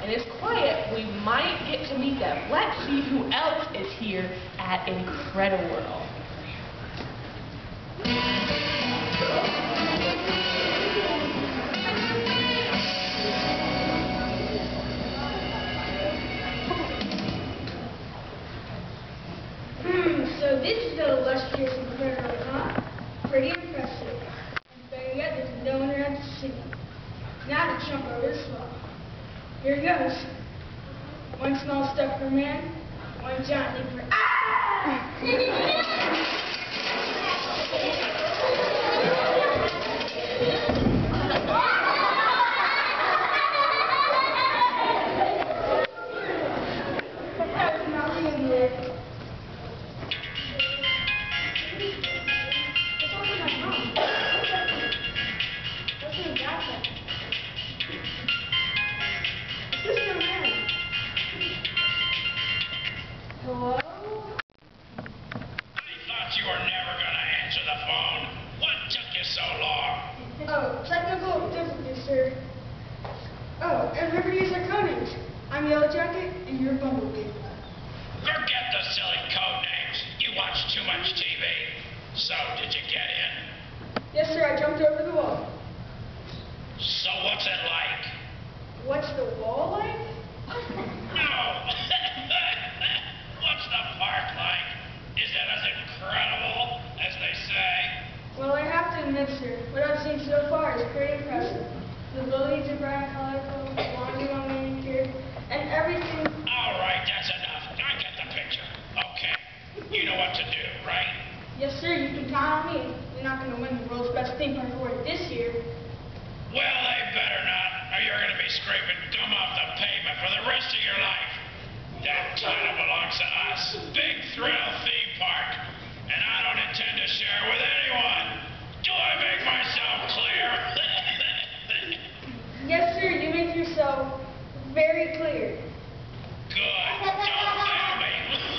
and it's quiet, we might get to meet them. Let's see who else is here at IncrediWorld. So this is the illustrious IncrediWorld, huh? Pretty impressive. And better yet, there's no one around to see. Now to jump over this wall. Here goes. One small step for man, one giant leap for... Hello? I thought you were never going to answer the phone. What took you so long? Oh, technical difficulties, sir. Oh, and remember to use our code names. I'm Yellow Jacket, and you're Bumblebee. Forget the silly code names. You watch too much TV. So, did you get in? Yes, sir, I jumped over the wall. So what's it like? What's the wall like? No! What's the park like? Is it as incredible as they say? Well, I have to admit, sir, what I've seen so far is pretty impressive. The buildings are bright and colorful, laundry well manicured, and everything... All right, that's enough. I get the picture. Okay. You know what to do, right? Yes, sir, you can count on me. We're not going to win the world's best theme park award this year. Well, they better not, or you're going to be scraping gum off the pavement for the rest of your life. That title belongs to us. Big Thrill Theme Park. And I don't intend to share it with anyone. Do I make myself clear? Yes, sir, you make yourself very clear. Good. Don't fail me.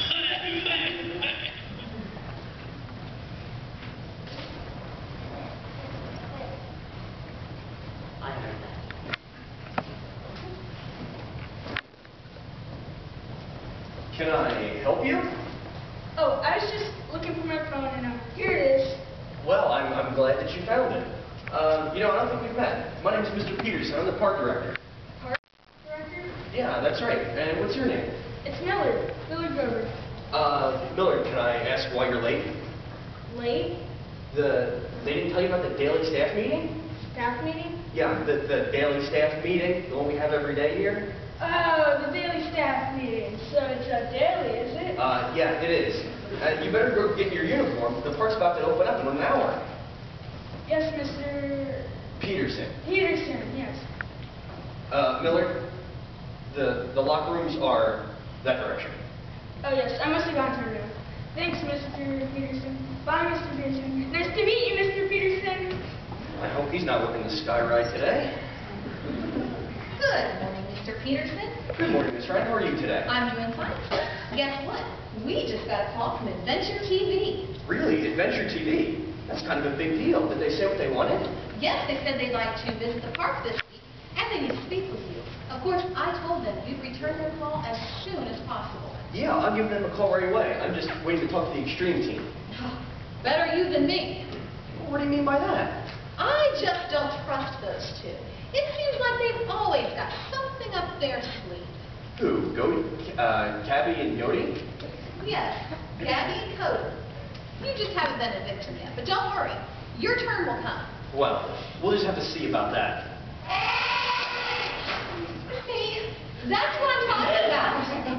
I heard that. Can I help you? Oh, I was just looking for my phone, and here it is. Well, I'm glad that you found it. You know, I don't think we've met. My name's Mr. Peterson. I'm the park director. Park director? Yeah, that's right. And what's your name? It's Miller. Miller Grover. Miller, can I ask why you're late? Late? They didn't tell you about the daily staff meeting? Staff meeting? Yeah, the daily staff meeting, the one we have every day here. Oh, the daily staff meeting. So it's a daily, is it? Yeah, it is. You better go get your uniform. The park's about to open up in an hour. Yes, Mr. Peterson. Peterson, yes. Miller, the locker rooms are that direction. Oh, yes, I must have gone to her room. Thanks, Mr. Peterson. Bye, Mr. Peterson. Nice to meet you, Mr. Peterson. I hope he's not working the sky ride today. Good morning, Mr. Peterson. Good morning, Miss Ryan. How are you today? I'm doing fine. Guess what? We just got a call from Adventure TV. Really? Adventure TV? That's kind of a big deal. Did they say what they wanted? Yes, they said they'd like to visit the park this week, and they need to speak with you. Of course, I told them you'd return their call as soon as possible. Yeah, I'll give them a call right away. I'm just waiting to talk to the Extreme team. Better you than me. What do you mean by that? I just don't trust those two. It seems like they've always got something up their sleeve. Who? Cabby and Yodi? Yes, Gabby and Cody. You just haven't been a victim yet, but don't worry. Your turn will come. Well, we'll just have to see about that. See, that's what I'm talking about.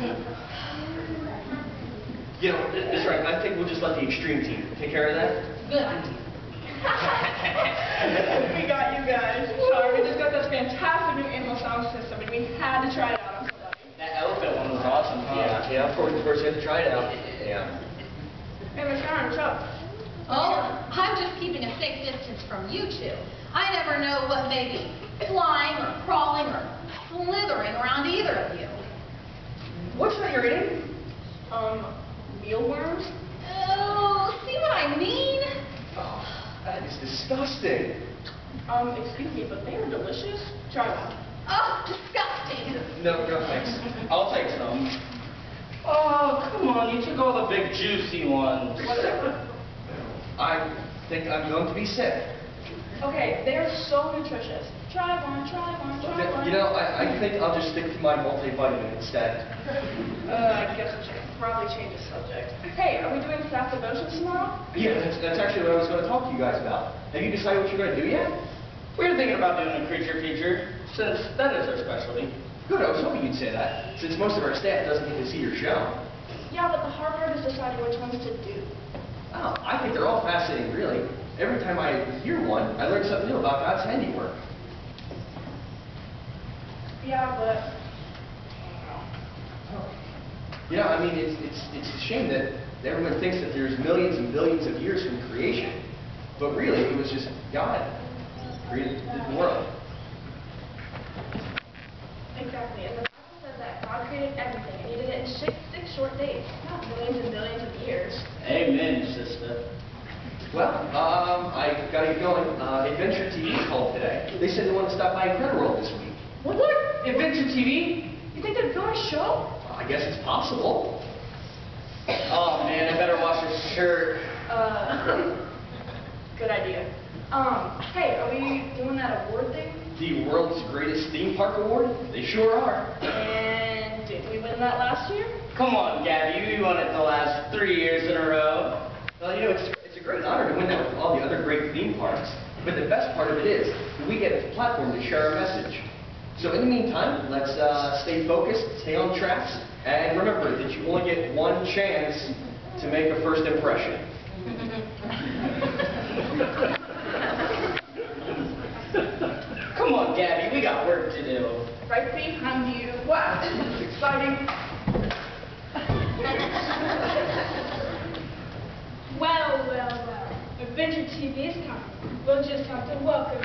You know, Miss Ryan, I think we'll just let the Extreme team take care of that. Good idea. We got you guys. Sorry, we just got this fantastic new animal sound system, and we had to try it out. I'm so sorry. That elephant one was awesome, huh? Yeah, of course you had to try it out. Yeah. Hey, Miss Ryan, what's up? Oh, I'm just keeping a safe distance from you two. I never know what may be flying or crawling or slithering around either of you. What's that you're eating? Mealworms? Oh, see what I mean? Oh, that is disgusting. Excuse me, but they are delicious. Try one. Oh, disgusting. No, thanks. I'll take some. Oh, come on, you took all the big juicy ones. Whatever. I think I'm going to be sick. Okay, they're so nutritious. Try one, try one, try one. You know, I think I'll just stick to my multivitamin instead. I guess we should probably change the subject. Hey, are we doing fast emotions tomorrow? Yeah, that's actually what I was going to talk to you guys about. Have you decided what you're going to do yet? We were thinking about doing a creature feature, since that is our specialty. Good, I was hoping you'd say that, since most of our staff doesn't get to see your show. Yeah, but the hard part is deciding which ones to do. Oh, I think they're all fascinating, really. Every time I hear one, I learn something new about God's handiwork. Yeah, but You know, I mean, it's a shame that everyone thinks that there's millions and billions of years from creation. But really, it was just God created the world. exactly. And the Bible says that God created everything, and He did it in six short days, not millions and billions of years. Amen, sister. Well, I gotta get going. Adventure TV called today. They said they want to stop by IncrediWorld this week. What? Adventure TV? You think they'd film a show? I guess it's possible. Oh man, I better wash this shirt. Good idea. Hey, are we doing that award thing? The world's greatest theme park award? They sure are. And did we win that last year? Come on, Gabby, you won it the last 3 years in a row. Well, you know, it's a great honor to win that with all the other great theme parks. But the best part of it is that we get a platform to share our message. So in the meantime, let's stay focused, stay on track, and remember that you only get one chance to make a first impression. Come on, Gabby, we got work to do. Right behind you. Wow, it's exciting. Well. Adventure TV is coming. We'll just have to welcome